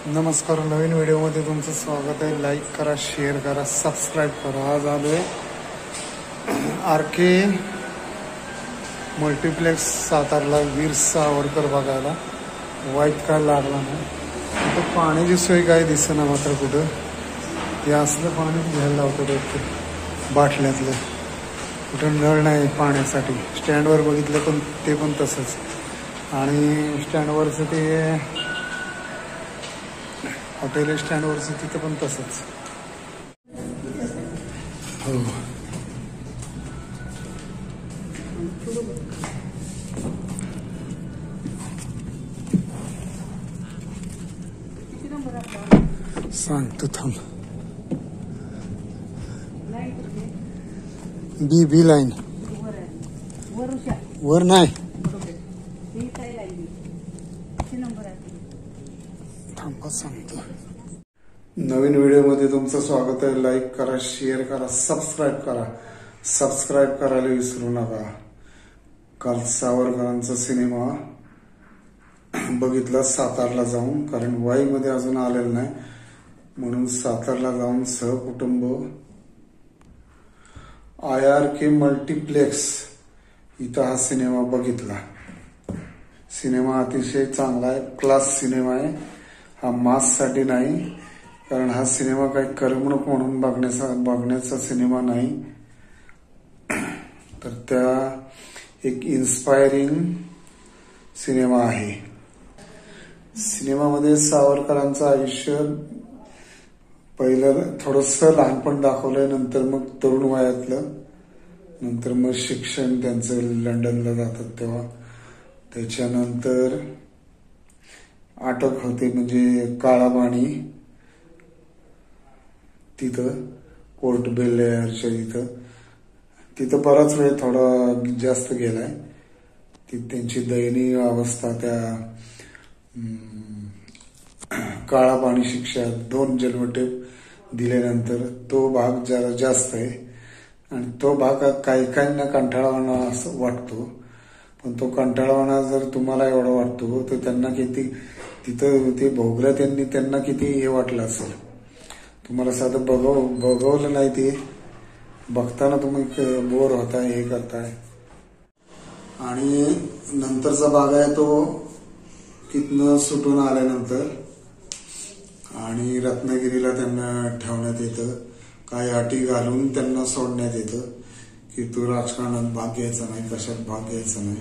नमस्कार, नवीन व्हिडिओमध्ये तुमचं स्वागत आहे। लाईक करा, शेअर करा, सबस्क्राईब करा। आज आलोय आर.के. मल्टिप्लेक्स सातारला वीर सावरकर बघायला। वाईट काय लागला नाही, तर पाण्याची सोय काय दिसेना मात्र कुठं। हे असलं पाणी घ्यायला लावतं ते बाटल्यातलं, कुठं नळ नाही पाण्यासाठी। स्टँडवर बघितलं पण ते पण तसंच, आणि स्टँडवरचं ते हॉटेल स्टँडवरचं तिथं पण तसंच। हो, सांगतो थांब। बी लाईन वर नाही, थांबा सांगतो। नवीन व्हिडिओमध्ये तुमचं स्वागत आहे। लाईक करा, शेअर करा, सबस्क्राईब करा। सबस्क्राईब करायला विसरू नका। काल सावरकरांचा सिनेमा बघितला सातारला जाऊन, कारण वाईमध्ये अजून आलेलं नाही, म्हणून सातारला जाऊन सहकुटुंब IRK मल्टिप्लेक्स इथं हा सिनेमा बघितला। सिनेमा अतिशय चांगला आहे, क्लास सिनेमा आहे। हा मास साठी नाही, कारण हा सिनेमा काही करमणूक म्हणून बघण्याचा सिनेमा नाही, तर त्या एक इन्स्पायरिंग सिनेमा आहे। सिनेमामध्ये सावरकरांचं आयुष्य पहिलं थोडंसं लहानपण दाखवलंय, नंतर मग तरुण वयातलं, नंतर मग शिक्षण त्यांचं लंडनला जातात तेव्हा, त्याच्यानंतर अटक होते म्हणजे काळापाणी तिथं पोर्ट बेलेअरच्या तिथं बराच वेळ थोडा जास्त गेलाय। त्यांची दयनीय अवस्था, त्या काळापाणी शिक्षा 2 जन्मठेप दिल्यानंतर तो भाग जरा जास्त आहे, आणि तो भाग काही कंटाळवाणा असं वाटतो। पण तो कंटाळवाणा जर तुम्हाला एवढा वाटतो, तर त्यांना किती तिथं ते भोगलं त्यांना किती हे वाटलं असेल। तुम्हाला साधं बघवलं नाही, ते बघताना तुम्ही बोर होताय, हे करताय। आणि नंतरचा भाग आहे तो तिथनं सुटून आल्यानंतर, आणि रत्नागिरीला त्यांना ठेवण्यात येतं, काही अटी घालून त्यांना सोडण्यात येतं की तू राजकारणात भाग घ्यायचा नाही, कशात भाग घ्यायचा नाही।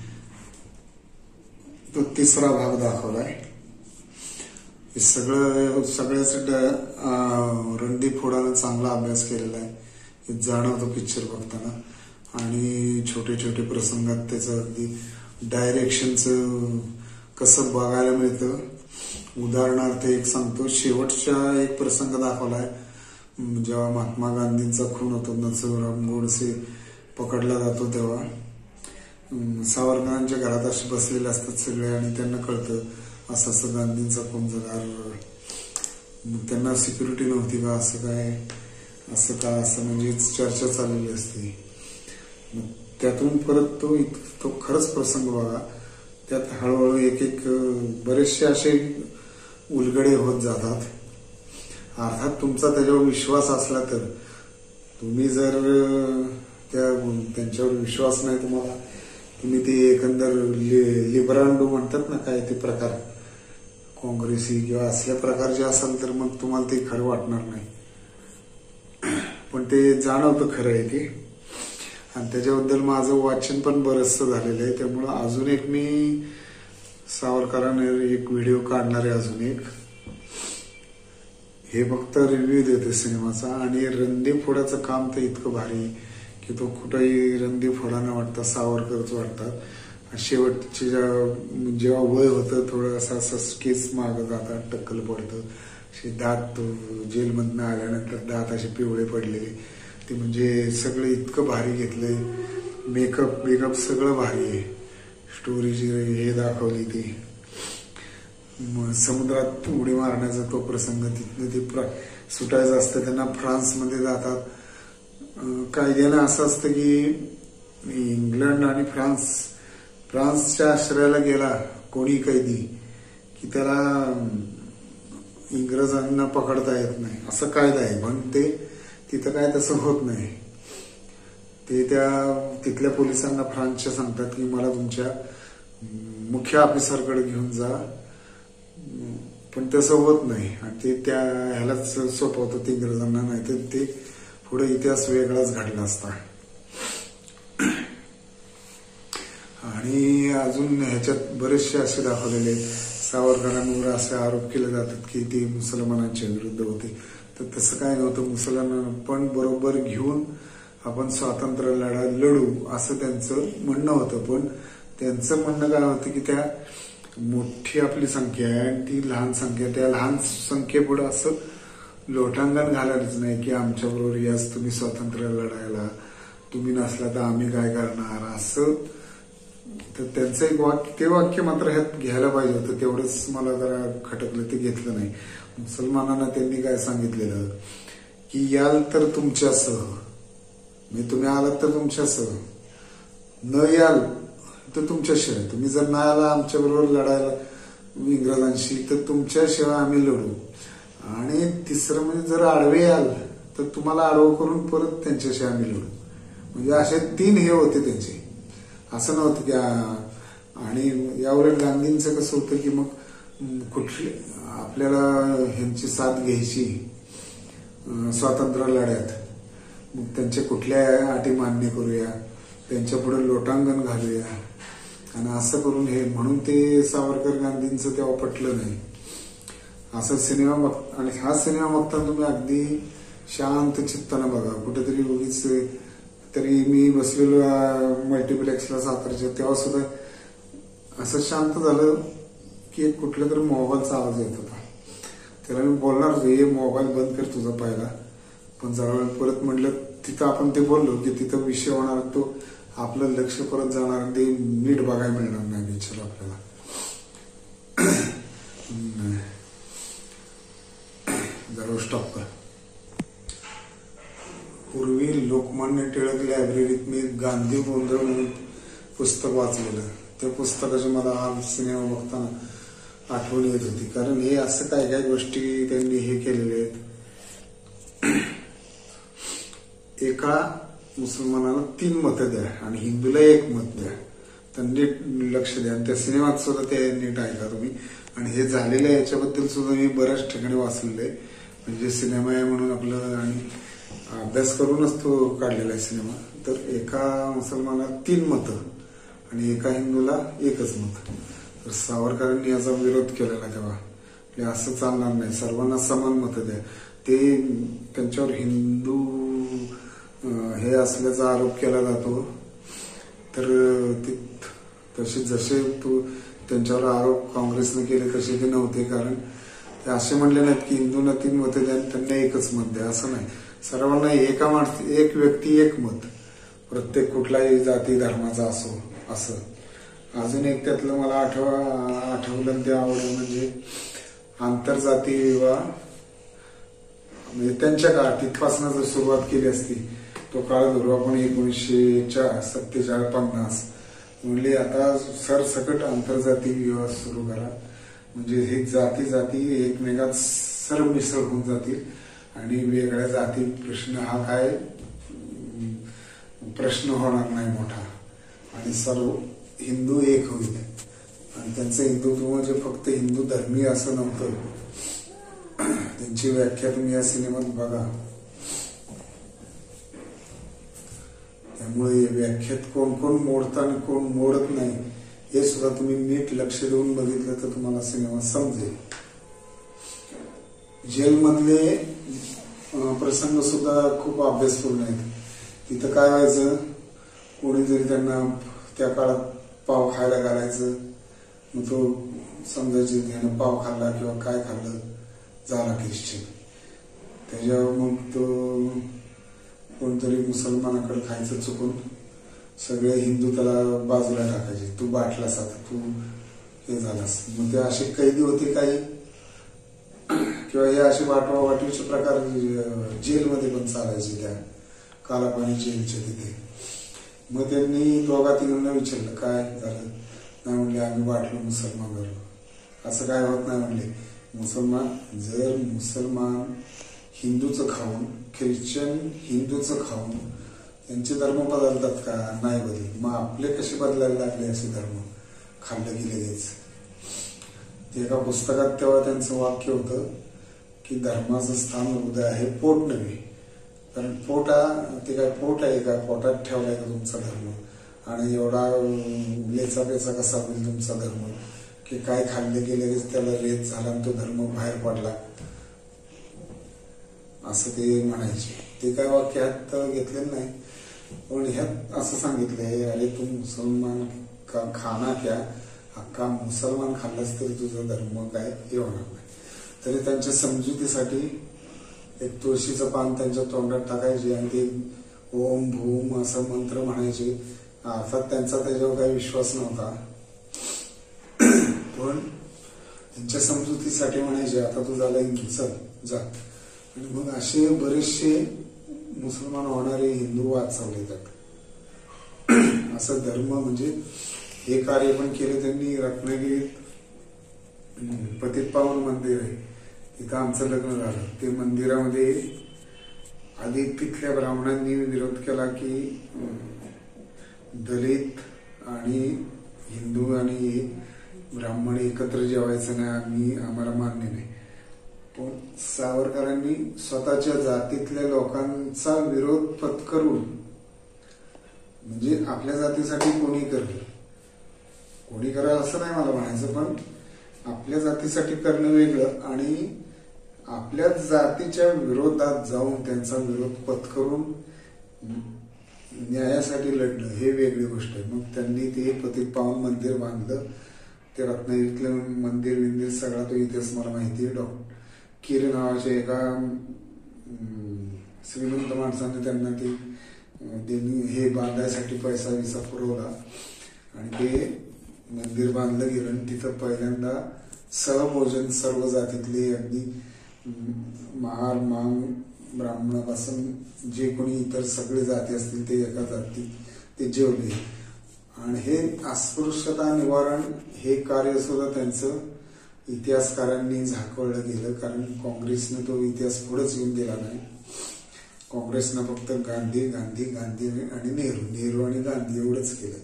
तो तिसरा भाग दाखवलाय। हे सगळ्याच रणदीप हुडानं चांगला अभ्यास केलेला आहे, हे जाणवतं पिक्चर बघताना। आणि छोटे छोटे प्रसंगात त्याचं अगदी डायरेक्शनचं कसं बघायला मिळतं। उदाहरणार्थ एक सांगतो, शेवटचा एक प्रसंग दाखवलाय, जेव्हा महात्मा गांधींचा खून होतो, नरसिंहराव गोडसे पकडला जातो, तेव्हा सावरकरांच्या घरात असे बसलेले असतात सगळे, आणि त्यांना कळतं असं असं गांधींचा खून झाला। त्यांना सिक्युरिटी नव्हती का, असं म्हणजे चर्चा चाललेली असते। त्यातून परत तो खरंच प्रसंग बघा, त्यात हळूहळू एक बरेचसे असे उलगडे होत जातात। अर्थात तुमचा त्याच्यावर विश्वास असला तर, तुम्ही जर त्यांच्यावर विश्वास नाही तुम्हाला, तुम्ही ते एकंदर लिबरांडो म्हणतात ना, काय ते प्रकार, काँग्रेसी किंवा असल्या प्रकारचे असाल तर मग तुम्हाला ते खरं वाटणार नाही, पण ते जाणवतं खरं आहे ते। आणि त्याच्याबद्दल माझं वाचन पण बरंचसं झालेलं आहे, त्यामुळं अजून एक मी सावरकरांना एक व्हिडिओ काढणार आहे, अजून एक। हे फक्त रिव्ह्यू देते सिनेमाचा। आणि रणदीप हुडाचं काम तर इतकं भारी की तो कुठेही रणदीप हुडा न वाटता सावरकरच वाटतात। शेवटची जेव्हा वय होतं, थोडंसं असं केस मागं जातात, टक्कल पडतं, असे दात जेलमधनं आल्यानंतर दात असे पिवळे पडलेले, ते म्हणजे सगळं इतकं भारी घेतलंय। मेकअप सगळं भारी आहे। स्टोरी जी हे दाखवली ती समुद्रात उडी मारण्याचा तो प्रसंग, तिथनं ते सुटायचं असतं, त्यांना फ्रान्समध्ये जातात। कायद्यानं असं असतं की इंग्लंड आणि फ्रान्सच्या आश्रयाला गेला कोणी कैदी की त्याला इंग्रजांना पकडता येत नाही असं कायदा आहे, पण ते तिथं काय तसं होत नाही. ते तिथल्या पोलिसांना फ्रान्सच्या सांगतात की मला तुमच्या मुख्य ऑफिसरकडे घेऊन जा, पण तसं होत नाही आणि ते त्या ह्यालाच सोपवतात इंग्रजांना, नाही तर ते पुढे इतिहास वेगळाच घडला असता. आणि अजून ह्याच्यात बरेचसे असे दाखवलेले सावरकरांवर असे आरोप केले जातात की ते मुसलमानांच्या विरुद्ध होते, तर तसं काय नव्हतं. मुसलमानांना पण बरोबर घेऊन आपण स्वातंत्र्य लढा लढू असं त्यांचं म्हणणं होतं. पण त्यांचं म्हणणं काय होतं की त्या मोठी आपली संख्या आहे आणि ती लहान संख्या, त्या लहान संख्येपुढे असं लोटांगण घालायच नाही की आमच्या बरोबर याच तुम्ही स्वातंत्र्य लढायला, तुम्ही नसला तर आम्ही काय करणार असं. तर त्यांचं एक वाक्य, ते वाक्य मात्र ह्यात घ्यायला पाहिजे होतं, तेवढंच मला जरा खटकलं, ते घेतलं नाही. मुसलमानांना त्यांनी काय सांगितलेलं की याल तर तुमच्यासह, म्हणजे तुम्ही आलात तर तुमच्यासह, न याल तर तुमच्याशिवाय, तुम्ही जर नाही आला आमच्या बरोबर लढायला इंग्रजांशी तर तुमच्याशिवाय आम्ही लढू. आणि तिसरं म्हणजे जर आडवे याल तर तुम्हाला आडवं करून परत त्यांच्याशी आम्ही लढू. म्हणजे असे 3 हे होते त्यांचे, असं नव्हतं की. आणि यावर गांधींचं कसं होतं की मग कुठली आपल्याला ह्यांची साथ घ्यायची स्वातंत्र्य लढ्यात, मग त्यांच्या कुठल्या अटी मान्य करूया, त्यांच्या पुढे लोटांगण घालूया आणि असं करून हे, म्हणून ते सावरकर गांधींचं तेव्हा पटलं नाही. असं सिनेमा बघ, आणि हा सिनेमा बघताना तुम्ही अगदी शांत चित्तानं बघा. कुठेतरी उगीच, तरी मी बसलेलो मल्टिप्लेक्सला सातारच्या, तेव्हा सुद्धा असं शांत झालं की एक कुठला तरी मोबाईलचा आवाज येत होता. त्याला मी बोलणार होतो हे मोबाईल बंद कर तुझा पहिला, पण जरा परत म्हटलं तिथं आपण ते बोललो की तिथं विषय होणार, तो आपलं लक्ष परत जाणार, ते नीट बघायला मिळणार नाही पिक्चर आपल्याला. जरा स्टॉप कर. पूर्वी लोकमान्य टिळक लायब्ररीत मी गांधी गोंधळ म्हणून पुस्तक वाचलेलं. त्या पुस्तकाची मला हा सिनेमा बघताना आठवण येत होती, कारण हे असं काय काय गोष्टी त्यांनी हे केलेले आहेत. एका मुसलमानाला 3 मतं द्या आणि हिंदूला 1 मत द्या, तर नीट लक्ष द्या. त्या सिनेमात सुद्धा ते नीट ऐका तुम्ही. आणि हे झालेलं आहे याच्याबद्दल सुद्धा मी बऱ्याच ठिकाणी वाचलेलं आहे, म्हणजे सिनेमा आहे म्हणून आपलं आणि अभ्यास करूनच तो काढलेला आहे सिनेमा. तर एका मुसलमानाला 3 मतं आणि एका हिंदूला 1च मत. तर सावरकरांनी याचा विरोध केलेला तेव्हा, असं चालणार नाही, सर्वांना समान मतं द्या. ते त्यांच्यावर हिंदू हे असल्याचा आरोप केला जातो. तर ते तसे जसे त्यांच्यावर आरोप काँग्रेसने केले तसे ते नव्हते, कारण ते असे म्हणले नाहीत की हिंदूंना 3 मतं द्या आणि त्यांना 1च मत द्या, असं नाही. सर्वांना एक व्यक्ती 1 मत, प्रत्येक कुठलाही जाती धर्माचा असो असं. अजून एक त्यातलं मला आठवलं ते आवडलं, म्हणजे आंतरजातीय विवाह, म्हणजे त्यांच्या काळात तिथपासून जर सुरुवात केली असती, तो काळ धरू आपण 1947-50, म्हणजे आता सरसकट आंतरजातीय विवाह सुरू करा, म्हणजे हे जाती एकमेकात सरमिसळ होऊन जातील आणि वेगळ्या जाती प्रश्न हा काय प्रश्न होणार नाही मोठा, आणि सर्व हिंदू एक होईल. आणि त्यांचं हिंदुत्व म्हणजे फक्त हिंदू धर्मीय असं नव्हतं. त्यांची व्याख्या तुम्ही या सिनेमात बघा. त्यामुळे व्याख्यात कोण कोण मोडतं आणि कोण मोडत नाही हे सुद्धा तुम्ही नीट लक्ष देऊन बघितलं तर तुम्हाला सिनेमा समजेल. जेलमधले प्रसंग सुद्धा खूप अभ्यासपूर्ण आहेत. तिथं काय व्हायचं, कोणी जरी त्यांना त्या काळात पाव खायला घालायचं, मग तो समजायचे त्यानं पाव खाल्ला किंवा काय खाल्लं झाला ख्रिश्चन. त्याच्यावर मग तो कोणतरी मुसलमानाकडे खायचं चुकून, सगळे हिंदू त्याला बाजूला टाकायचे, तू बाटलास आता, तू हे झालास. मग ते असे कैदी होते काही, किंवा हे असे वाटवाटीचे प्रकार जेलमध्ये पण चालायचे, त्या कालापानी जेलच्या तिथे. मग त्यांनी दोघा-तिघांना विचारलं काय झालं, नाही म्हणले आम्ही वाटलो मुसलमान झालो. असं काय होत नाही म्हणले, जर मुसलमान हिंदूचं खाऊन, ख्रिश्चन हिंदूचं खाऊन त्यांचे धर्म बदलतात का? नाही बदलत. मग आपले कसे बदलायला लागले असे धर्म खाल्लं गेलेलेच? ते एका पुस्तकात तेव्हा त्यांचं वाक्य होतं की धर्माचं स्थान हृदय आहे, पोट नव्हे. कारण ते काय पोट आहे का? पोटात ठेवलाय का तुमचा धर्म? आणि एवढा लेचा पेचा कसा होईल तुमचा धर्म की काय खाल्ले गेले त्याला रेत झाला आणि तो धर्म बाहेर पडला, असं ते म्हणायचे. ते काय वाक्यात घेतलेलं नाही, पण ह्यात असं सांगितलंय, अरे तू मुसलमान का खाना क्या, अख्खा मुसलमान खाल्लास तरी तुझा धर्म काय हे होणार नाही. तरी त्यांच्या समजुतीसाठी एक तुळशीचं पान त्यांच्या तोंडात टाकायचे आणि ते ओम भूम असं मंत्र म्हणायचे. अर्थात त्यांचा त्याच्यावर काही विश्वास नव्हता, पण त्यांच्या समजुतीसाठी म्हणायचे आता तू झाला हिंदू, चल जा. आणि मग असे बरेचसे मुसलमान होणारे हिंदू वाचवले जातात. असं धर्म म्हणजे हे कार्य पण केले त्यांनी. रत्नागिरीत पतित पावन मंदिर आहे, तिथं आमचं लग्न झालं. ते मंदिरामध्ये आधी तिथल्या ब्राह्मणांनी विरोध केला की दलित आणि हिंदू आणि ब्राह्मण एकत्र जेवायचं नाही, आम्हाला मान्य नाही. पण सावरकरांनी स्वतःच्या जातीतल्या लोकांचा विरोध पत्करून, म्हणजे आपल्या जातीसाठी कोणी करेल असं नाही मला म्हणायचं, पण आपल्या जातीसाठी करणं वेगळं आणि आपल्या जातीच्या विरोधात जाऊन त्यांचा विरोध पत्करून न्यायासाठी लढणं हे वेगळी गोष्ट आहे. मग त्यांनी ते पतित पावन मंदिर बांधलं. ते रत्नागिरीतलं मंदिर सगळा तो इतिहास मला माहिती आहे. किरे नावाच्या एका श्रीमंत माणसाने त्यांनी हे बांधायसाठी पैसा विसा पुरवला आणि ते मंदिर बांधलं गेलं. आणि तिथं पहिल्यांदा सहभोजन सर्व जातीतले, अगदी महार मांग ब्राह्मणापासून जे कोणी इतर सगळे जाती असतील ते एका जाती ते जेवले. आणि हे अस्पृश्यता निवारण हे कार्य सुद्धा त्यांचं इतिहासकारांनी झाकवलं गेलं, कारण काँग्रेसनं तो इतिहास पुढेच येऊन गेला नाही. काँग्रेसनं फक्त गांधी गांधी गांधी आणि नेहरू आणि गांधी एवढंच केलं.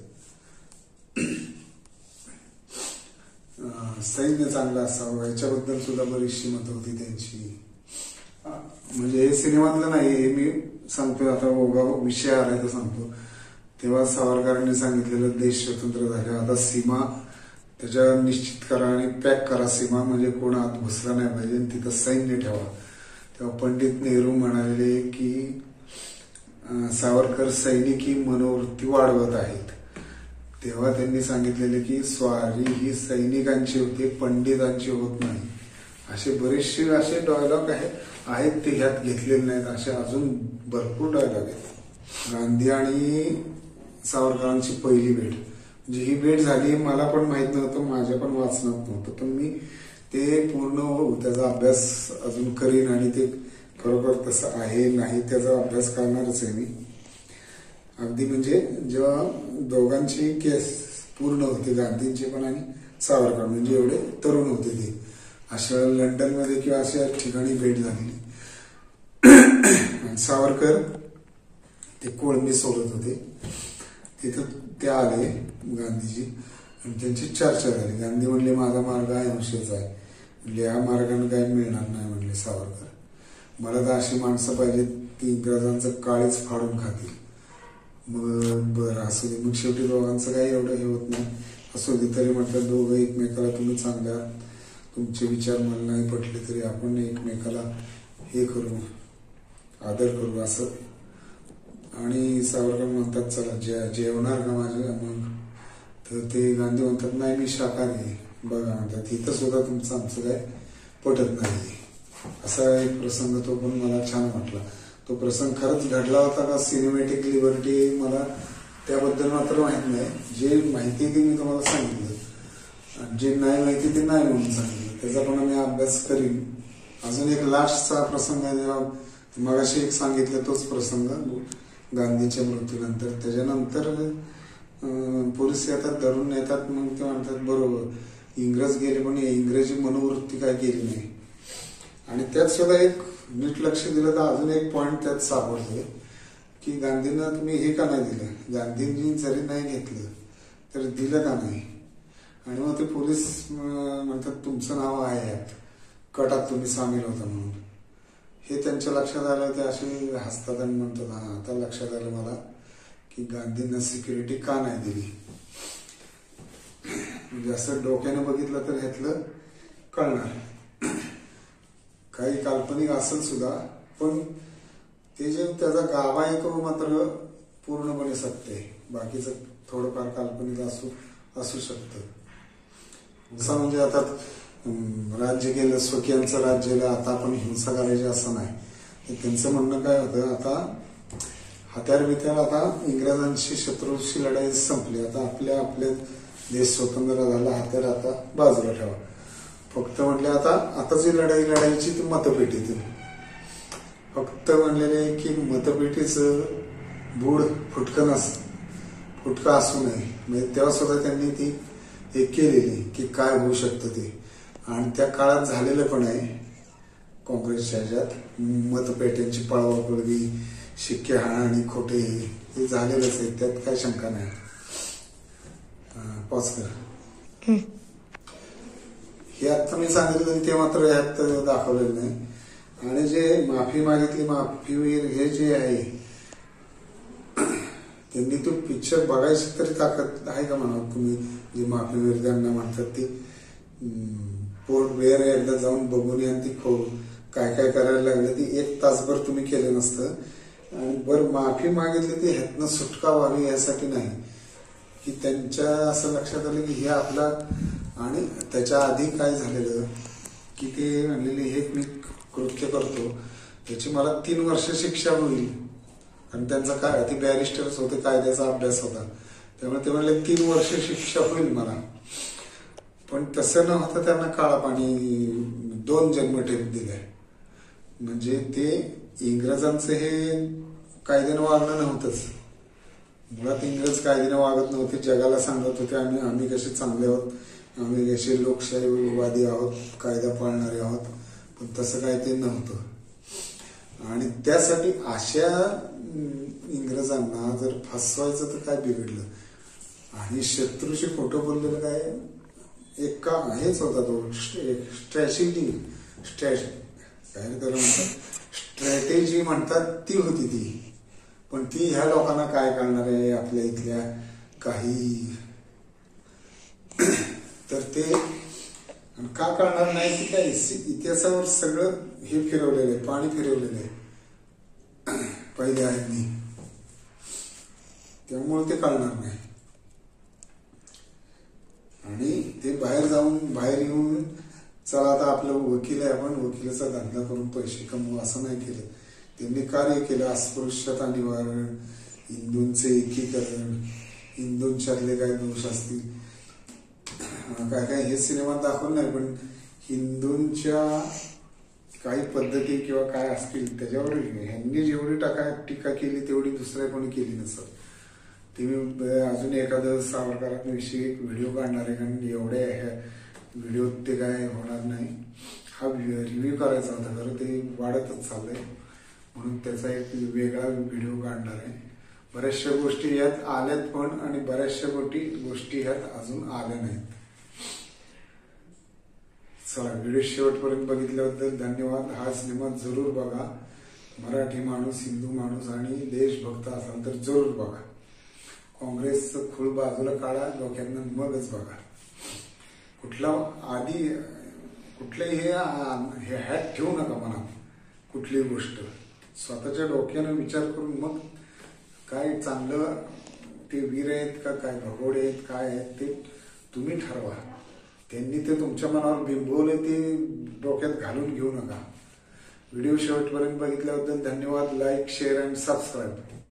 सैन्य चांगलं असावं याच्याबद्दल सुद्धा बरीचशी मत होती त्यांची. म्हणजे हे सिनेमातलं नाही, हे मी सांगतो. आता विषय आलाय तर सांगतो. तेव्हा सावरकरांनी सांगितलेलं देश स्वतंत्र झाले, आता सीमा त्याच्या निश्चित करा आणि पॅक करा सीमा, म्हणजे कोण आत घुसला नाही पाहिजे आणि तिथं सैन्य ठेवा. तेव्हा पंडित नेहरू म्हणाले की सावरकर सैनिकी मनोवृत्ती वाढवत आहेत. तेव्हा त्यांनी सांगितलेले की स्वारी ही सैनिकांची होते, पंडितांची होत नाही. असे बरेचसे असे डायलॉग आहेत ते ह्यात घेतलेले नाहीत. असे अजून भरपूर डायलॉग आहेत. गांधी आणि सावरकरांची पहिली भेट, म्हणजे ही भेट झाली मला पण माहित नव्हतं, माझ्या पण वाचनात नव्हतं, पण मी ते पूर्ण त्याचा अभ्यास अजून करीन आणि ते खरोखर तसं आहे नाही त्याचा अभ्यास करणारच आहे मी. अगदी म्हणजे जेव्हा दोघांची केस पूर्ण होते, गांधींचे पण आणि सावरकर, म्हणजे एवढे तरुण होते ते, अशा लंडनमध्ये किंवा अशा ठिकाणी भेट झालेली. सावरकर ते कोळंबी सोडत होते, तिथं ते आले गांधीजी आणि त्यांची चर्चा झाली. गांधी म्हणले माझा मार्ग अहिंसेचा आहे. म्हणजे या मार्गाने काही मिळणार नाही म्हणले सावरकर. मला तर अशी माणसं पाहिजे ती इंग्रजांचं काळीच फाडून खातील. मग बरं असू दे. मग शेवटी दोघांचं काही एवढं हे होत नाही, असू दे. तरी म्हटलं दोघं एकमेकाला तुम्ही चांगल्या, तुमचे विचार मला नाही पटले तरी आपण एकमेकाला हे करू, आदर करू असं. आणि सावरकर म्हणतात चला जेवणार का माझ्या, मग तर ते गांधी म्हणतात नाही मी शाकाहारी आहे. बघा म्हणतात इथं सुद्धा तुमचं आमचं काय पटत नाही. असा एक प्रसंग तो पण मला छान वाटला. तो प्रसंग खरंच घडला होता का सिनेमॅटिक लिबर्टी मला त्याबद्दल मात्र माहित नाही. जे माहिती ती मी तुम्हाला सांगितलं, जे नाही माहिती ते नाही म्हणून सांगितलं. त्याचा पण मी अभ्यास करीन. अजून एक लास्टचा प्रसंग आहे, मगाशी एक सांगितलं तोच प्रसंग गांधीच्या मृत्यूनंतर. त्याच्यानंतर पोलीस येतात, धरून नेतात. मग ते म्हणतात बरोबर इंग्रज गेले पण इंग्रजी मनोवृत्ती काय गेली नाही. आणि त्यात सुद्धा एक नीट लक्ष दिलं तर अजून एक पॉइंट त्यात सापडतोय की गांधींना तुम्ही हे का नाही दिलं, गांधींनी जरी नाही घेतलं तर दिलं का नाही. आणि मग ते पोलीस म्हणतात तुमचं नाव आहे यात, कटात तुम्ही सामील होता म्हणून. हे त्यांच्या लक्षात आलं, ते असे हसतात आणि म्हणतात हा आता लक्षात आलं मला की गांधींना सिक्युरिटी का नाही दिली. म्हणजे असं डोक्याने बघितलं तर ह्यातलं कळणार. काही काल्पनिक असेल सुद्धा पण ते जे त्याचा गाभा आहे तो मात्र पूर्णपणे सत्य आहे. बाकीचं थोडंफार काल्पनिक असू शकतं. असं म्हणजे आता राज्य केलं, स्वकीयांचं राज्य आता आपण हिंसा करायची असं नाही. त्यांचं म्हणणं काय होतं, आता हत्यार बित्यार आता इंग्रजांशी शत्रूशी लढाई संपली, आता आपले देश स्वतंत्र झाला, हत्यार आता बाजूला ठेवा. फक्त म्हणले आता जी लढाई लढायची ती मतपेटीतून. फक्त म्हणलेले की मतपेटीचं बूड फुटकं असू नये. म्हणजे तेव्हा सुद्धा त्यांनी ती हे केलेली की काय होऊ शकतं ते. आणि त्या काळात झालेलं पण आहे काँग्रेसच्या ह्याच्यात मतपेट्यांची पळवापळवी, शिक्के हाणाहाणी, खोटे हे झालेलंच आहे, त्यात काय शंका नाही. पॉज करा. हे आता मी सांगितलं ते मात्र ह्यात दाखवलेलं नाही. आणि जे माफी मागितली, माफीवीर हे जे आहे त्यांनी तो पिक्चर बघायची तरी ताकद आहे का म्हणा तुम्ही. जे माफीवीर त्यांना म्हणतात ती पोर्ट ब्लेअर एकदा जाऊन बघून या. ती काय काय करायला लागलं ती 1 तासभर तुम्ही केलं नसतं. आणि बरं माफी मागितली ती ह्यातनं सुटका व्हावी यासाठी नाही की त्यांच्या असं लक्षात आलं की हे आपला. आणि त्याच्या आधी काय झालेलं की ते म्हणलेले हे मी कृत्य करतो त्याची मला 3 वर्ष शिक्षा होईल. आणि त्यांचा काय ते बॅरिस्टर्स होते, कायद्याचा अभ्यास होता, त्यामुळे ते म्हणले 3 वर्ष शिक्षा होईल मला. पण तसं न होता त्यांना काळा पाणी 2 जन्मठेप दिले. म्हणजे ते इंग्रजांचं हे कायद्यानं वागणं नव्हतंच. मुळात इंग्रज कायद्यानं वागत नव्हते, जगाला सांगत होते आम्ही कसे चांगले आहोत, आम्ही कसे लोकशाहीवादी आहोत, कायदा पाळणारे आहोत. पण तसं काय ते नव्हतं. आणि त्यासाठी अशा इंग्रजांना जर फसवायचं तर काय बिघडलं. आणि शत्रूशी खोटं बोललेलं काय एक का हेच होता तो स्ट्रॅटेजी काय त्याला म्हणतात, स्ट्रॅटेजी म्हणतात ती होती ती. पण ती ह्या लोकांना काय करणार आहे आपल्या इथल्या काही. तर ते का करणार नाही की काय इतिहासावर सगळं हे फिरवलेलं आहे, पाणी फिरवलेलं आहे पहिल्या आहेत, त्यामुळे ते कळणार नाही. आणि ते बाहेर येऊन चला आता आपलं वकील आहे, आपण वकिलाचा धंदा करून पैसे कमवू असं नाही केलं. त्यांनी कार्य केलं अस्पृश्यता निवारण, हिंदूंचे एकीकरण, हिंदूंच्यातले काय दोष असतील काय हे सिनेमात दाखवलं नाही. पण हिंदूंच्या काही पद्धती किंवा काय असतील त्याच्यावर ह्यांनी जेवढी टीका केली तेवढी दुसऱ्या कोणी केली नसत. तुम्ही अजून एखादं सावरकरांविषयी एक व्हिडिओ काढणार आहे, कारण एवढ्या ह्या व्हिडिओ ते काय होणार नाही. हा रिव्ह्यू करायचा होता, खरं ते वाढतच चाललंय म्हणून त्याचा एक वेगळा व्हिडिओ काढणार आहे. बऱ्याचशा गोष्टी यात आल्यात पण आणि बऱ्याचशा गोष्टी ह्यात अजून आल्या नाहीत. चला, व्हिडिओ शेवटपर्यंत बघितल्याबद्दल धन्यवाद. हा सिनेमा जरूर बघा. मराठी माणूस, हिंदू माणूस आणि देशभक्त असाल तर जरूर बघा. काँग्रेसचं खूळ बाजूला काढा डोक्यातनं, मगच बघा. कुठलंही हे हॅट ठेवू नका मनात. कुठलीही गोष्ट स्वतःच्या डोक्यानं विचार करून मग काय चांगलं ते वीर आहेत का काय भगोडे आहेत काय आहेत ते तुम्ही ठरवा. त्यांनी ते तुमच्या मनावर बिंबवले ते डोक्यात घालून घेऊ नका. व्हिडिओ शेवटपर्यंत बघितल्याबद्दल धन्यवाद. Like, share and subscribe.